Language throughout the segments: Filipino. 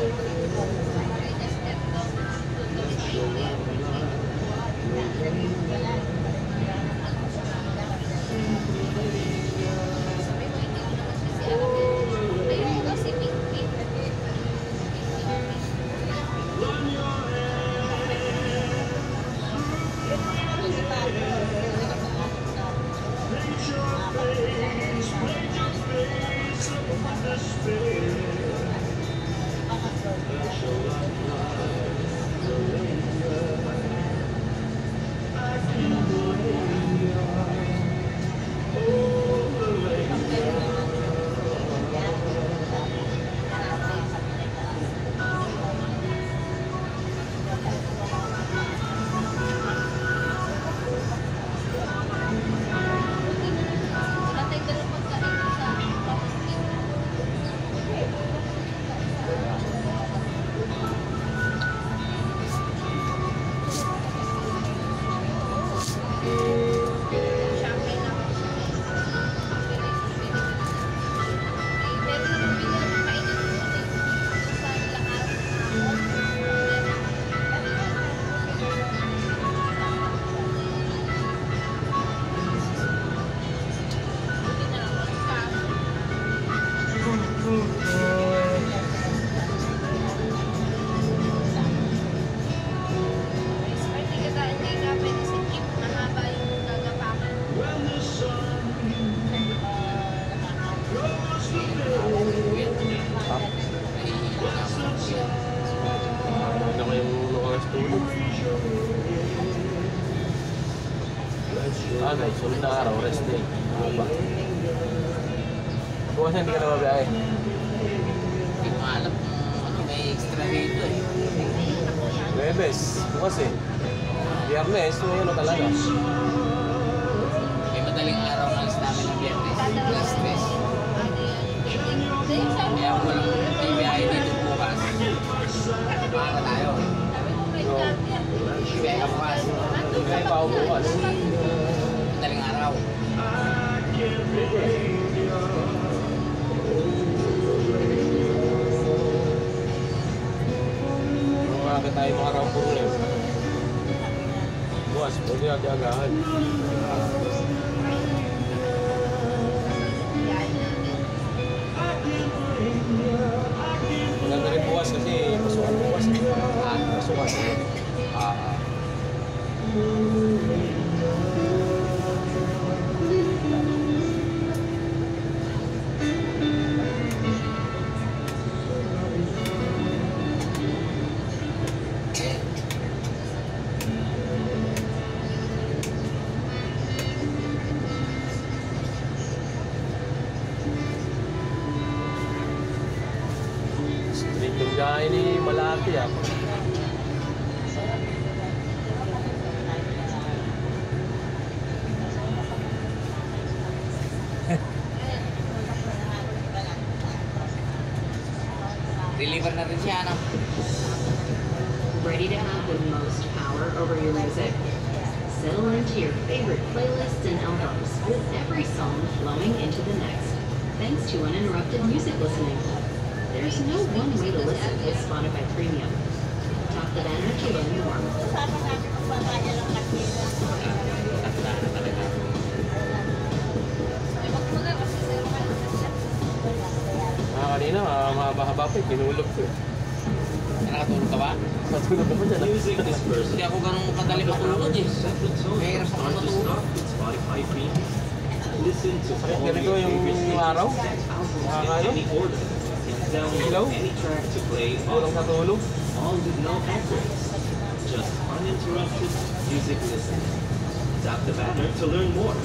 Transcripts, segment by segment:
Guys, sulit na araw, rest day. Bukas hindi ka na mabiyahe. Hindi ko alam kung may extra dito eh. Bebes, bukas eh. Biyernes, ngayon na talaga. May madaling araw na alis namin ng Biyernes. Last stress. Kaya kung walang bibiyahe dito bukas, para tayo. Bibiyahe ka bukas. Bibiyahe pa ako bukas. Madaling araw. Umaga tayo mga rampunin. Bukas, pwede natin agahan. Maganda rin bukas kasi pasukan bukas. Pasukan. Street yung gaya ni Malaki ah. Deliver na rin siya, no? Ready to have the most power over your music? Settle into your favorite playlists and albums with every song flowing into the next, thanks to uninterrupted music listening. There's no one way to listen with Spotify Premium. Talk the banner to learn more. Kanina, mahaba-haba pa eh, kinulog ko eh. Nakatulog ka ba? Natulog ko pa dyan. Hindi ako ganun kadali matulog eh. Mahirap ako matulog. Sakit ganito yung araw. Nakakano? Ilaw? Tulong sa tulog. All with no ads. Just uninterrupted music listening. Tap the banner to learn more.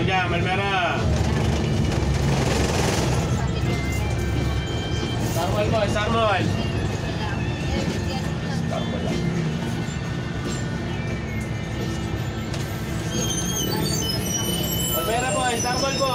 dyan, Malmera. Starmall mo, Starmall. Starmall lang. Malmera po, Starmall po.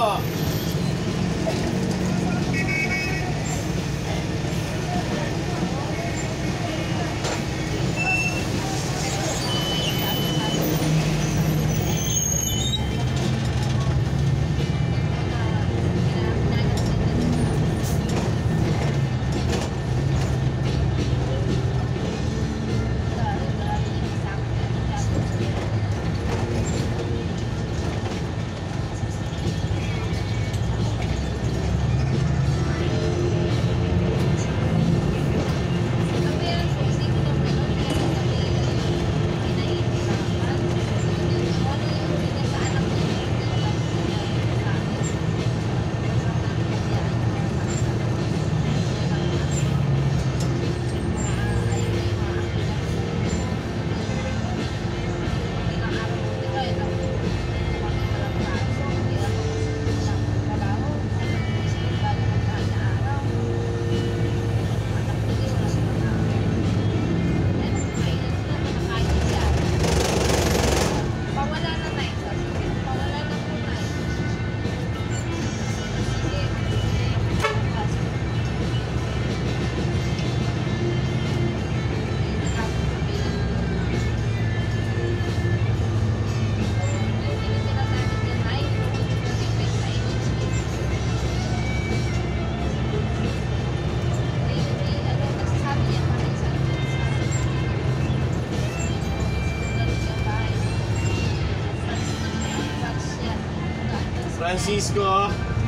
Francisco.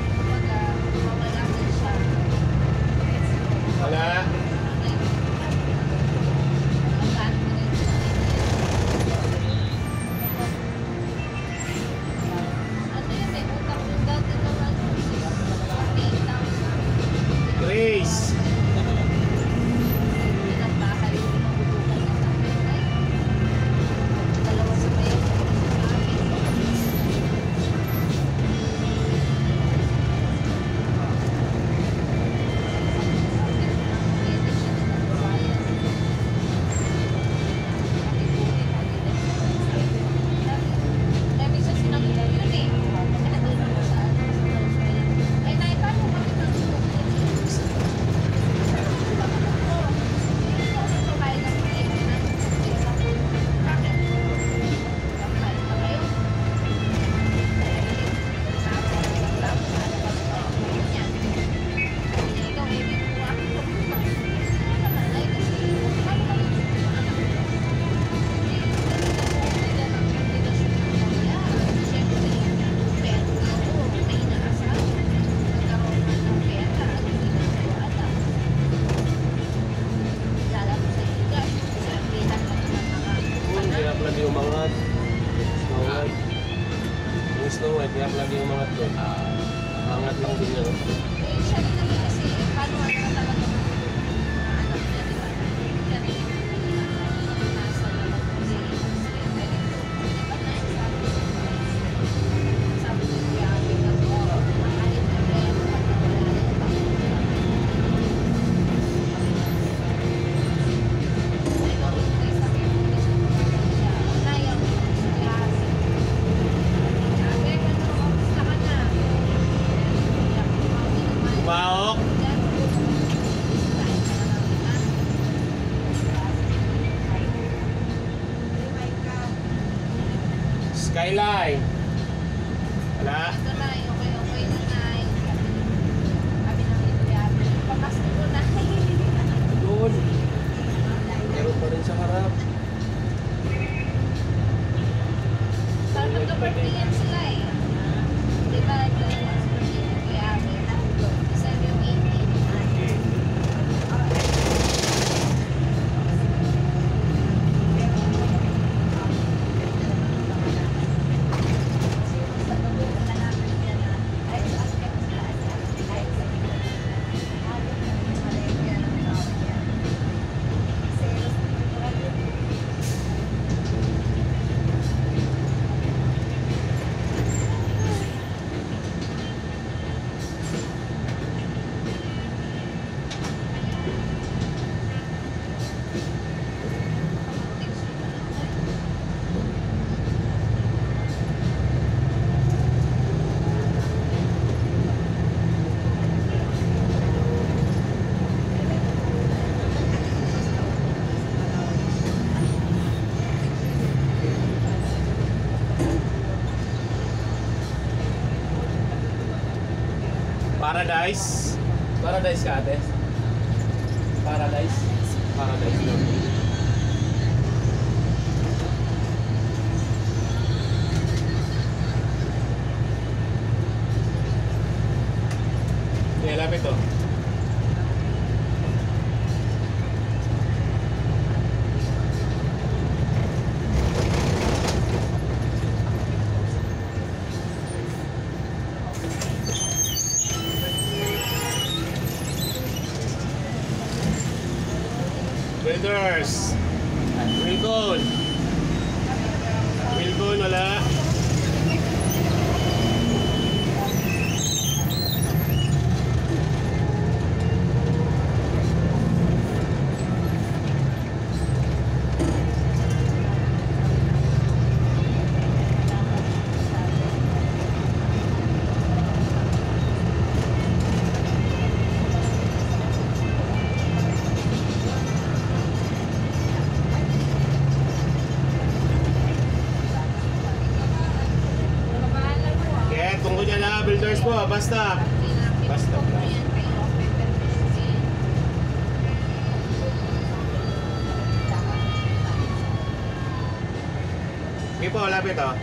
Wala. Grace. Lagi umangat. Snow White. Yung Snow White, kaya lagi umangat doon. Angat lang din yun. Siya rin naman kasi, paano ano na talaga mga anak niya, di ba? Kaya rin yung nasa sabi ko, grabe ka po. Kahit na kaya Baok. Skyline. Wala. ito na, okay na na. Sabi ng ito, papasok ko na. Doon. Meron pa rin sa harap. Parang magka-birthday sila eh. Di ba, ito yung birthday ko kaya isa yung 18. Paradise. Paradise ka ate? Paradise? Paradise yun. Okay, lapit to. Builders. Wilcon. Wilcon, wala. Kaya tungkol niya na, builders po, basta. Basta. Okay po, lapit oh.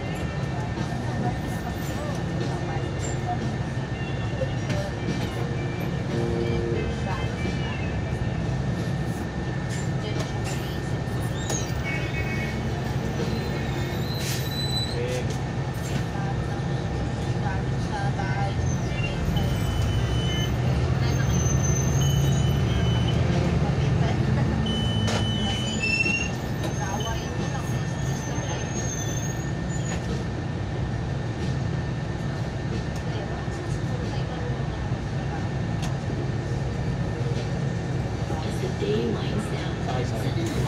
Okay. As the day winds down, Sorry, sorry.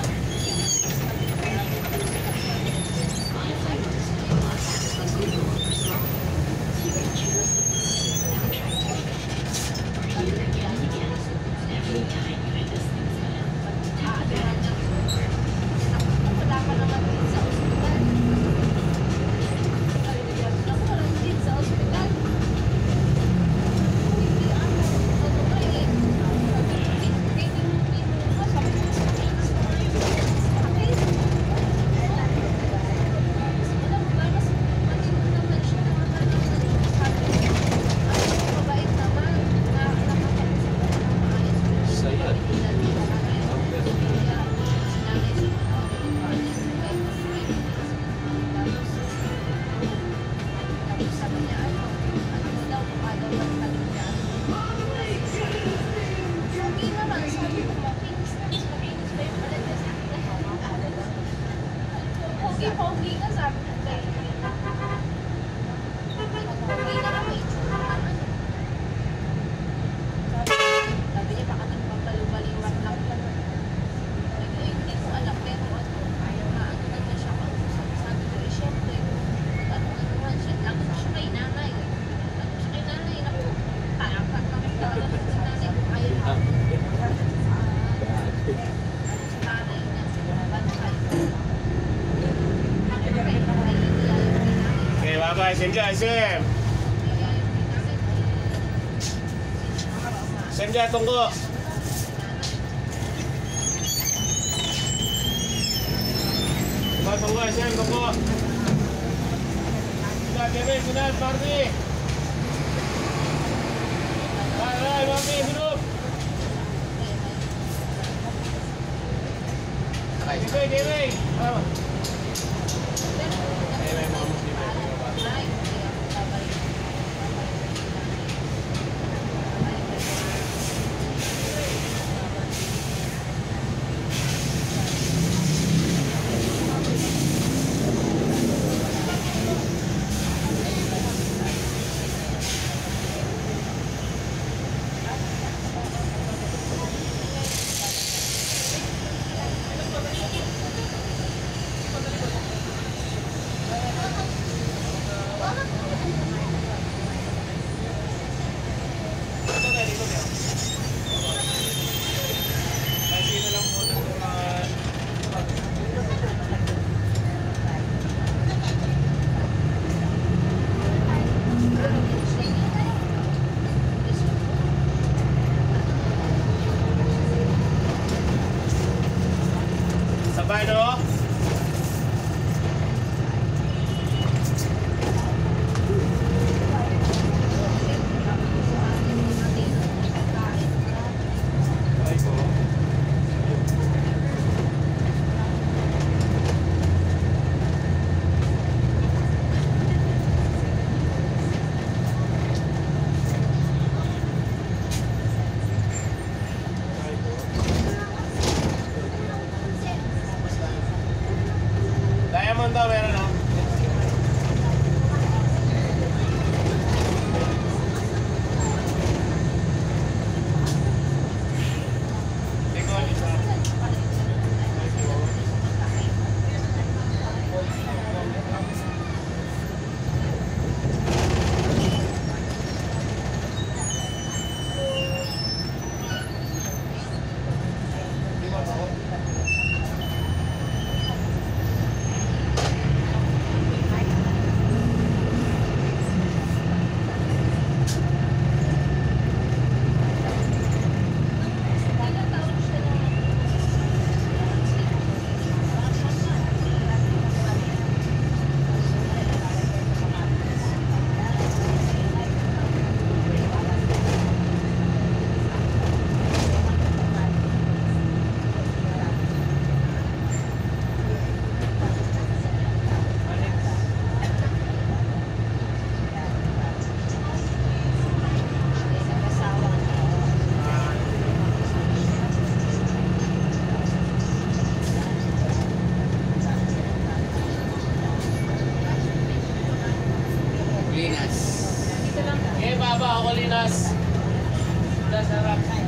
Spotify runs the podcast on Google for small. So you can choose the soundtrack to or hear it again and again every time you hit this thing's button. Tap the button. Wala ka naman din sa ospital. Ako wala din sa ospital. Hindi ako. Ano ba eh? Saya. Pogi ka sabi ko kay pogi na kami sabi niya baka nagpapalubaliwan lang pa hindi ko alam pero ayaw na ano naman siya sabi ko syempre ano siya lang siya kay nanay naku parang kami talaga sa nanay ko ayaw Ah. sa nanay niya bantay Okay, bye-bye. Sim dyan, Sim. Sim dyan, tungko. Tungko, Sim, tungko. Sunod, Kevin, sunod, party. Ay, mami, sunod. Kevin, Kevin. Ah. Ay, may mga Muslim na yung bata. Baba, ako linas. Dasarap.